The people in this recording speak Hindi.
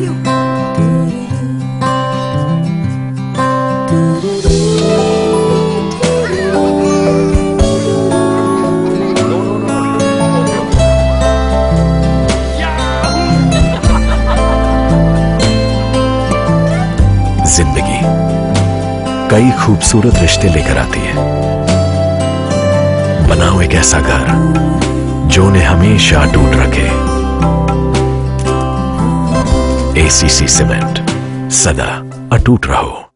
जिंदगी कई खूबसूरत रिश्ते लेकर आती है। बनाओ एक ऐसा घर जो उन्हें हमेशा अटूट रखे। ACC सीमेंट, सदा अटूट रहो।